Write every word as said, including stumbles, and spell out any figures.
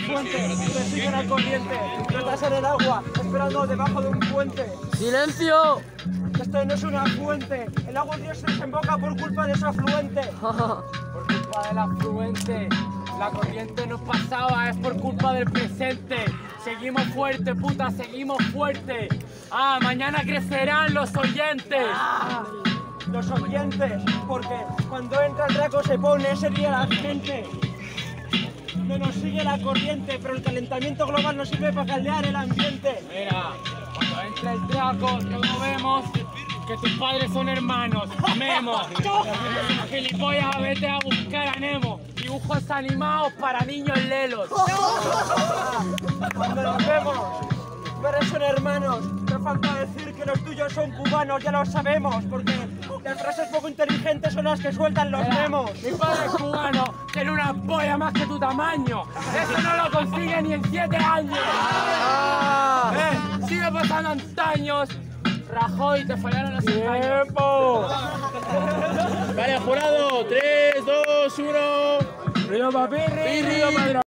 fuente, te sigue la corriente. No estás en el agua, esperando debajo de un puente. ¡Silencio! Esto no es una fuente, el agua de Dios se desemboca por culpa de su afluente. Por culpa del afluente, la corriente nos pasaba, es por culpa del presente. Seguimos fuerte, puta, seguimos fuerte. Ah, mañana crecerán los oyentes. Ah, los oyentes, porque cuando entra el Draco se pone seria la gente. No nos sigue la corriente, pero el calentamiento global nos sirve para caldear el ambiente. Mira, cuando entra el Draco, todos vemos que tus padres son hermanos. Memo, gilipollas, vete a buscar a Nemo. Dibujos animados para niños lelos. Cuando nos vemos, pero son hermanos. No falta decir que los tuyos son cubanos, ya lo sabemos, porque las frases poco inteligentes son las que sueltan los Mira, memos. mi padre es cubano, tiene una polla más que tu tamaño. Eso no lo consigue ni en siete años. Eh, sigue pasando antaños. Rajoy, te fallaron los ¡Tiempo! Vale, jurado, tres, dos, uno. Río papi, río, Pirri. río padrón.